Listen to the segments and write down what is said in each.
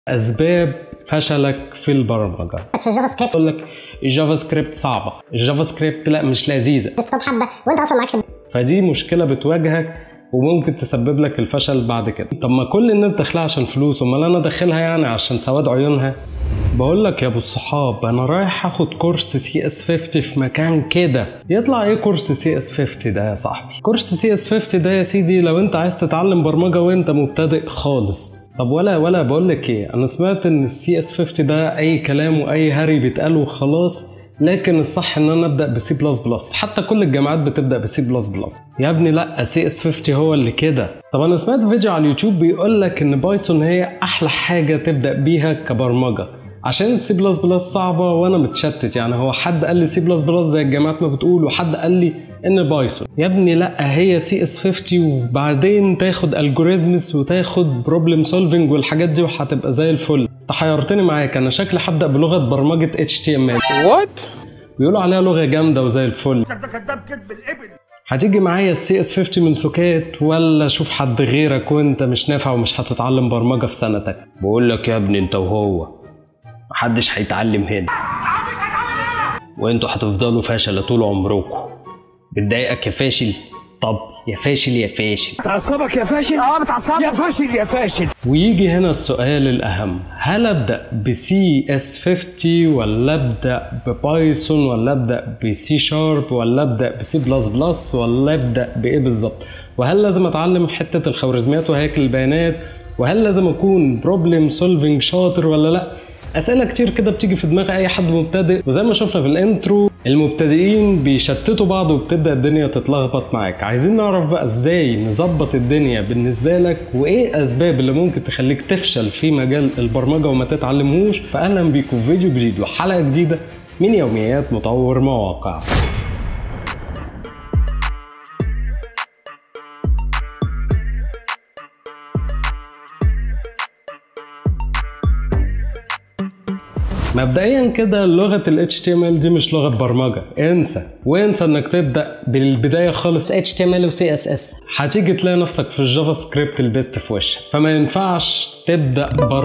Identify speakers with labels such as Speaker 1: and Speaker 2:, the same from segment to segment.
Speaker 1: اسباب فشلك في البرمجه.
Speaker 2: في الجافا سكريبت
Speaker 1: يقول لك الجافا سكريبت صعبه، الجافا سكريبت لا مش لذيذه،
Speaker 2: طب حبه وانت اصلا معكش.
Speaker 1: فدي مشكله بتواجهك وممكن تسبب لك الفشل بعد كده. طب ما كل الناس داخلها عشان فلوس، امال انا داخلها يعني عشان سواد عيونها؟ بقول لك يا ابو الصحاب، انا رايح اخد كورس CS50 في مكان كده. يطلع ايه كورس CS50 ده يا صاحبي؟ كورس CS50 ده يا سيدي لو انت عايز تتعلم برمجه وانت مبتدئ خالص. طب ولا بقول لك ايه، انا سمعت ان CS50 ده اي كلام واي هري بيتقال وخلاص، لكن الصح ان انا ابدا بسي بلس بلس، حتى كل الجامعات بتبدا بسي بلس بلس. يا ابني لا، CS50 هو اللي كده. طب انا سمعت فيديو على اليوتيوب بيقول لك ان بايثون هي احلى حاجه تبدا بيها كبرمجه، عشان السي بلس بلس صعبه وانا متشتت. يعني هو حد قال لي سي بلس بلس زي الجامعات ما بتقول، وحد قال لي ان بايثون. يا ابني لا، هي CS50 وبعدين تاخد الجوريزمز وتاخد بروبلم سولفنج والحاجات دي وهتبقى زي الفل. تحيرتني معاك، انا شكلي هبدا بلغه برمجه HTML.
Speaker 3: وات؟
Speaker 1: بيقولوا عليها لغه جامده وزي الفل.
Speaker 3: انت كداب كدب الابن.
Speaker 1: هتيجي معايا CS50 من سكات، ولا شوف حد غيرك وانت مش نافع ومش هتتعلم برمجه في سنتك؟ بقول لك يا ابني انت وهو محدش هيتعلم هنا، وانتوا هتفضلوا فاشلة طول عمركم. بتضايقك يا فاشل؟ طب يا فاشل يا فاشل.
Speaker 3: بتعصبك يا فاشل؟ بتعصبك يا فاشل يا فاشل.
Speaker 1: ويجي هنا السؤال الأهم، هل أبدأ CS50 ولا أبدأ ببايثون ولا أبدأ بسي شارب ولا أبدأ بسي بلس بلس ولا أبدأ بإيه بالظبط؟ وهل لازم أتعلم حتة الخوارزميات وهيكل البيانات؟ وهل لازم أكون بروبلم سولفنج شاطر ولا لأ؟ أسئلة كتير كده بتيجي في دماغ أي حد مبتدئ، وزي ما شفنا في الانترو المبتدئين بيشتتوا بعض وبتبدأ الدنيا تتلخبط معاك. عايزين نعرف بقى ازاي نظبط الدنيا بالنسبة لك، وايه اسباب اللي ممكن تخليك تفشل في مجال البرمجة وما تتعلمهوش. فأهلا بيكم في فيديو جديد وحلقة جديدة من يوميات مطور مواقع. مبدئيا كده لغة ال HTML دي مش لغة برمجة، وانسى انك تبدأ بالبداية خالص HTML و CSS. هتيجي تلاقي نفسك في الجافا سكريبت البيست في وشك. فما ينفعش تبدأ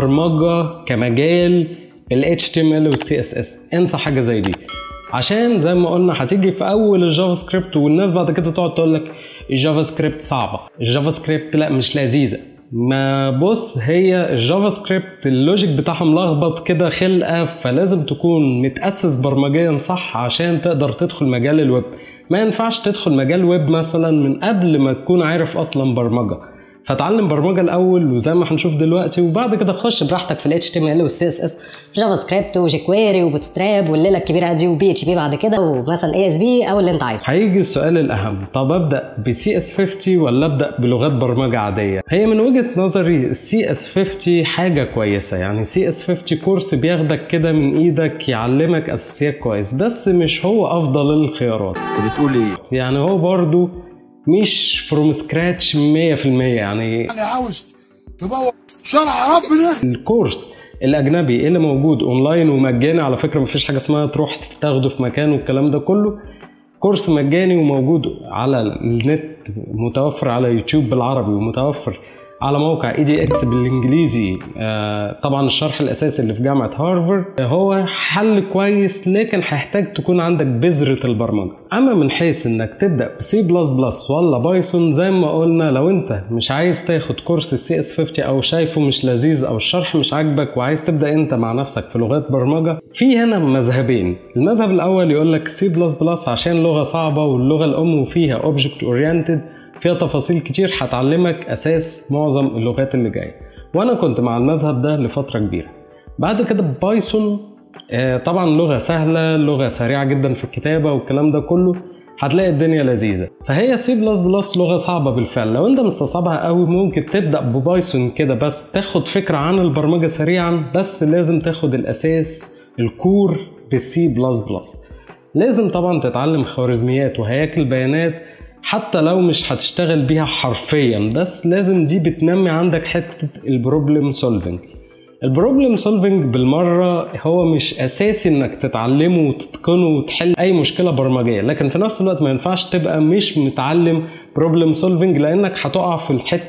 Speaker 1: برمجة كمجال ال HTML و CSS، انسى حاجة زي دي. عشان زي ما قلنا هتيجي في اول الجافا سكريبت والناس بعد كده تقعد تقول لك الجافا سكريبت صعبة، الجافا سكريبت لا مش لذيذة. ما بص، هي الجافا سكريبت اللوجيك بتاعها ملخبط كده خلقه، فلازم تكون متأسس برمجيا صح عشان تقدر تدخل مجال الويب. ما ينفعش تدخل مجال ويب مثلا من قبل ما تكون عارف اصلا برمجه. فتعلم برمجه الاول وزي ما هنشوف دلوقتي، وبعد كده خش براحتك في ال HTML وال CSS،
Speaker 2: جافا سكريبت وجيكويري وبوتستراب والليله الكبيره دي وبي اتش بي بعد كده، ومثلا ASP او اللي انت عايزه.
Speaker 1: هيجي السؤال الاهم، طب ابدا ب CS50 ولا ابدا بلغات برمجه عاديه؟ هي من وجهه نظري ال CS50 حاجه كويسه، يعني CS50 كورس بياخدك كده من ايدك يعلمك اساسيات كويس، بس مش هو افضل الخيارات.
Speaker 3: بتقول ايه؟
Speaker 1: يعني هو برضو مش فروم سكراتش 100%. يعني
Speaker 3: انا عاوز تبوظ شرع ربنا.
Speaker 1: الكورس الاجنبي اللي موجود اونلاين ومجاني، على فكره مفيش حاجه اسمها تروح تاخده في مكان والكلام ده كله، كورس مجاني وموجود على النت، متوفر على يوتيوب بالعربي ومتوفر على موقع EDX بالانجليزي. طبعا الشرح الاساسي اللي في جامعه هارفارد. هو حل كويس، لكن هيحتاج تكون عندك بذره البرمجه. اما من حيث انك تبدا بسي بلس بلس ولا بايثون، زي ما قلنا لو انت مش عايز تاخد كورس CS50 او شايفه مش لذيذ او الشرح مش عاجبك وعايز تبدا انت مع نفسك في لغات برمجه، في هنا مذهبين. المذهب الاول يقول لك سي بلس بلس عشان لغه صعبه واللغه الام وفيها اوبجكت اورينتد، فيها تفاصيل كتير هتعلمك اساس معظم اللغات اللي جايه، وانا كنت مع المذهب ده لفتره كبيره. بعد كده بايثون طبعا لغه سهله، لغه سريعه جدا في الكتابه والكلام ده كله، هتلاقي الدنيا لذيذه. فهي سي بلس بلس لغه صعبه بالفعل، لو انت مستصعبها قوي ممكن تبدا ببايثون كده بس تاخد فكره عن البرمجه سريعا، بس لازم تاخد الاساس الكور بالسي بلس بلس. لازم طبعا تتعلم خوارزميات وهياكل بيانات حتى لو مش هتشتغل بيها حرفيا، بس لازم دي بتنمي عندك حتة البروبلم سولفنج. البروبلم سولفنج بالمرة هو مش اساسي انك تتعلمه وتتقنه وتحل اي مشكلة برمجية، لكن في نفس الوقت ما ينفعش تبقى مش متعلم بروبلم سولفنج، لانك هتقع في الحتة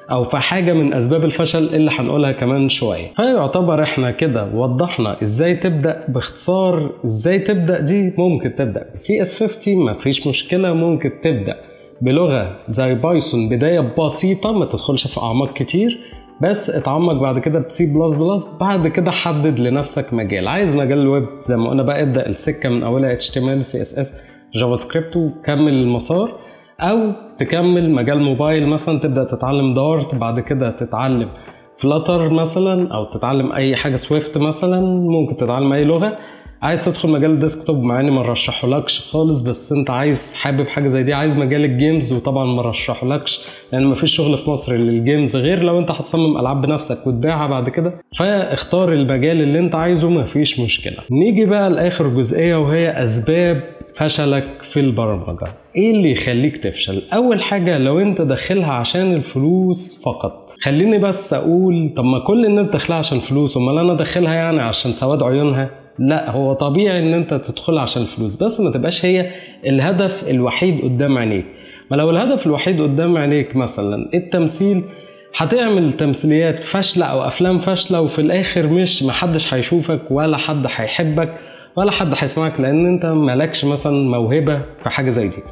Speaker 1: او في حاجه من اسباب الفشل اللي هنقولها كمان شويه. فيعتبر احنا كده وضحنا ازاي تبدا باختصار. ازاي تبدا دي ممكن تبدا CS50 مفيش مشكله، ممكن تبدا بلغه زي بايثون بدايه بسيطه ما تدخلش في اعماق كتير، بس اتعمق بعد كده بسي بلس بلس. بعد كده حدد لنفسك مجال، عايز مجال الويب زي ما قلنا بقى ابدا السكه من اولها HTML CSS جافا سكريبت وكمل المسار، او تكمل مجال موبايل مثلا تبدا تتعلم دارت، بعد كده تتعلم فلاتر مثلا، او تتعلم اي حاجه سويفت مثلا، ممكن تتعلم اي لغه. عايز تدخل مجال الديسكتوب مع اني ما رشحهولكش خالص، بس انت عايز حابب حاجه زي دي. عايز مجال الجيمز وطبعا ما رشحهولكش لان ما فيش شغل في مصر للجيمز غير لو انت هتصمم العاب بنفسك وتبيعها بعد كده. فاختار المجال اللي انت عايزه ما فيش مشكله. نيجي بقى لاخر جزئيه وهي اسباب فشلك في البرمجه. ايه اللي يخليك تفشل؟ اول حاجه لو انت داخلها عشان الفلوس فقط. خليني بس اقول طب ما كل الناس داخلها عشان فلوس، امال انا داخلها يعني عشان سواد عيونها؟ لا، هو طبيعي ان انت تدخل عشان الفلوس، بس ما تبقاش هي الهدف الوحيد قدام عينيك. ما لو الهدف الوحيد قدام عينيك مثلا التمثيل، هتعمل تمثيليات فاشله او افلام فاشله، وفي الاخر مش محدش هيشوفك ولا حد هيحبك ولا حد هيسمعك، لان انت مالكش مثلا موهبه في حاجه زي دي.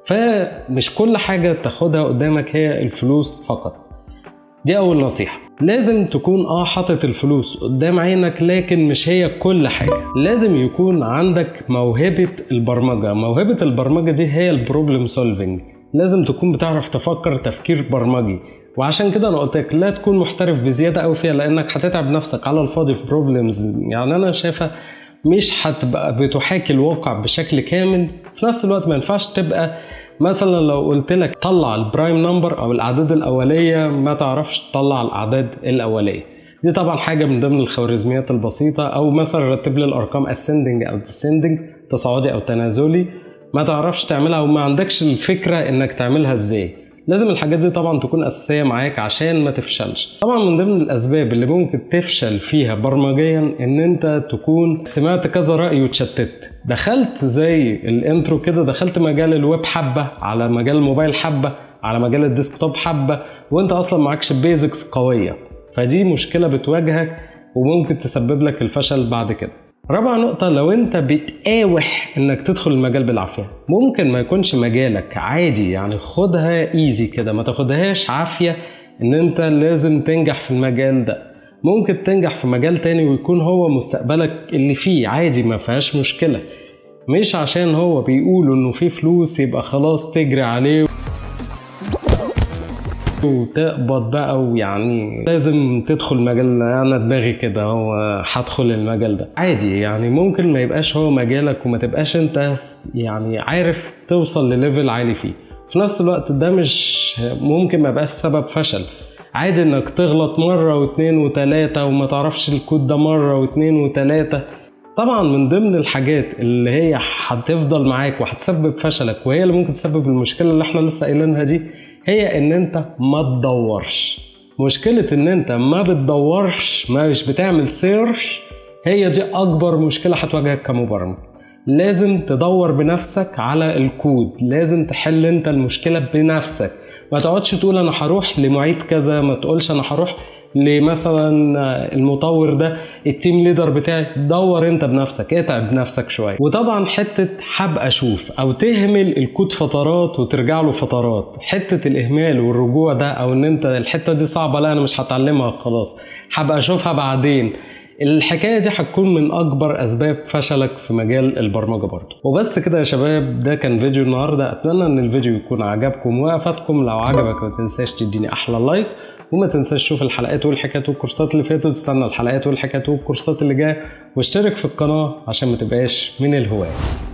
Speaker 1: فمش كل حاجه تاخدها قدامك هي الفلوس فقط. دي اول نصيحه. لازم تكون حاطط الفلوس قدام عينك، لكن مش هي كل حاجه. لازم يكون عندك موهبه البرمجه. موهبه البرمجه دي هي البروبلم سولفينج. لازم تكون بتعرف تفكر تفكير برمجي، وعشان كده انا قلت لك لا تكون محترف بزياده قوي فيها، لانك هتتعب نفسك على الفاضي في بروبلمز. يعني انا شايفها مش هتبقى بتحاكي الواقع بشكل كامل. في نفس الوقت ما ينفعش تبقى مثلا لو قلت لك طلع البرايم نمبر او الاعداد الاوليه ما تعرفش تطلع الاعداد الاوليه. دي طبعا حاجه من ضمن الخوارزميات البسيطه. او مثلا رتب لي الارقام ascending او descending، تصاعدي او تنازلي، ما تعرفش تعملها وما عندكش الفكره انك تعملها ازاي. لازم الحاجات دي طبعا تكون اساسيه معاك عشان ما تفشلش. طبعا من ضمن الاسباب اللي ممكن تفشل فيها برمجيا ان انت تكون سمعت كذا راي واتشتت. دخلت زي الانترو كده، دخلت مجال الويب حبه، على مجال الموبايل حبه، على مجال الديسكتوب حبه، وانت اصلا معكش بيزكس قويه. فدي مشكله بتواجهك وممكن تسبب لك الفشل بعد كده. رابع نقطة، لو انت بتقاوح انك تدخل المجال بالعافية، ممكن ما يكونش مجالك، عادي يعني خدها ايزي كده، ما تاخدهاش عافية ان انت لازم تنجح في المجال ده. ممكن تنجح في مجال تاني ويكون هو مستقبلك اللي فيه، عادي ما فيهاش مشكلة. مش عشان هو بيقولوا انه فيه فلوس يبقى خلاص تجري عليه وتقبض بقى، ويعني لازم تدخل مجال. انا دماغي كده هو هدخل المجال ده، عادي يعني. ممكن ما يبقاش هو مجالك وما تبقاش انت يعني عارف توصل لليفل عالي فيه. في نفس الوقت ده مش ممكن ما يبقاش سبب فشل. عادي انك تغلط مرة واثنين وثلاثة وما تعرفش الكود ده مرة واثنين وثلاثة. طبعا من ضمن الحاجات اللي هي هتفضل معاك وهتسبب فشلك، وهي اللي ممكن تسبب المشكلة اللي احنا لسه قايلينها دي، هي ان انت ما تدورش. مشكلة ان انت ما بتدورش، مش بتعمل سيرش، هي دي اكبر مشكلة هتواجهك كمبرمج. لازم تدور بنفسك على الكود، لازم تحل انت المشكلة بنفسك. ما تقعدش تقول انا هروح لمعيد كذا، ما تقولش انا هروح لمثلا المطور ده، التيم ليدر بتاعي. دور انت بنفسك، اتعب نفسك شويه. وطبعا حته هبقى اشوف او تهمل الكود فترات وترجع له فترات، حته الاهمال والرجوع ده، او ان انت الحته دي صعبه لا انا مش هتعلمها خلاص هبقى اشوفها بعدين، الحكايه دي هتكون من اكبر اسباب فشلك في مجال البرمجه برضه. وبس كده يا شباب، ده كان فيديو النهارده. اتمنى ان الفيديو يكون عجبكم وافادكم. لو عجبك ما تنساش تديني احلى لايك، وما تنساش تشوف الحلقات والحكايات والكورسات اللي فاتت، تستنى الحلقات والحكايات والكورسات اللي جايه، واشترك في القناه عشان ما تبقاش من الهواة.